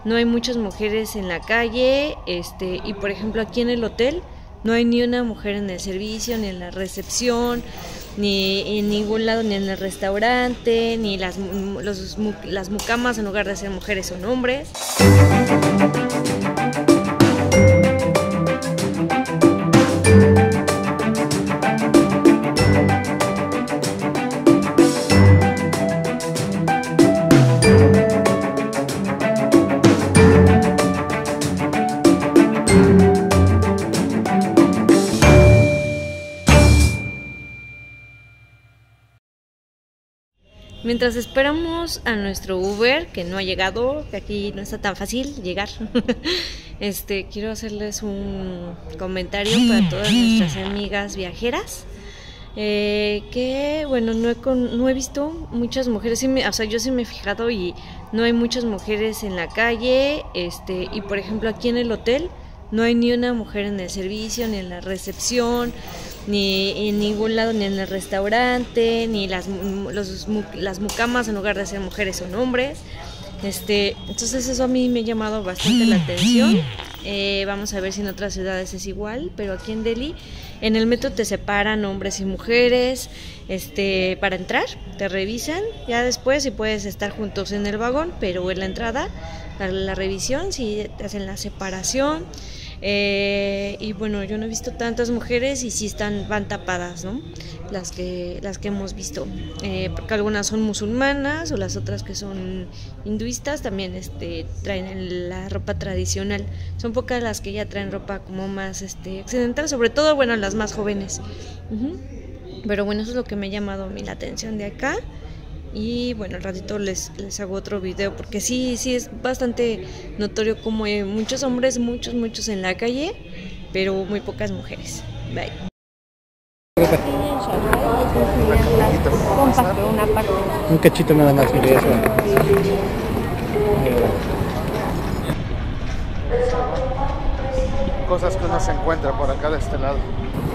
no hay muchas mujeres en la calle, y por ejemplo aquí en el hotel no hay ni una mujer en el servicio, ni en la recepción, ni en ningún lado, ni en el restaurante, ni las mucamas, en lugar de ser mujeres, son hombres. Mientras esperamos a nuestro Uber, que no ha llegado, que aquí no está tan fácil llegar, quiero hacerles un comentario para todas nuestras amigas viajeras, que bueno, no he visto muchas mujeres, yo sí me he fijado y no hay muchas mujeres en la calle, y por ejemplo aquí en el hotel no hay ni una mujer en el servicio, ni en la recepción, ni en ningún lado, ni en el restaurante, ni las mucamas, en lugar de ser mujeres, son hombres. Entonces eso a mí me ha llamado bastante la atención. Vamos a ver si en otras ciudades es igual, pero aquí en Delhi, en el metro te separan hombres y mujeres, para entrar, te revisan, ya después si puedes estar juntos en el vagón, pero en la entrada, para la revisión, si te hacen la separación. Y bueno, yo no he visto tantas mujeres y sí van tapadas, ¿no? Las que hemos visto, porque algunas son musulmanas o las otras que son hinduistas también traen la ropa tradicional. Son pocas las que ya traen ropa como más occidental, sobre todo, bueno, las más jóvenes. Pero bueno, eso es lo que me ha llamado a mí la atención de acá. Y bueno, al ratito les hago otro video, porque sí es bastante notorio como hay muchos hombres, muchos en la calle, pero muy pocas mujeres. Bye. Un cachito nada más, mire eso. Cosas que uno se encuentra por acá de este lado.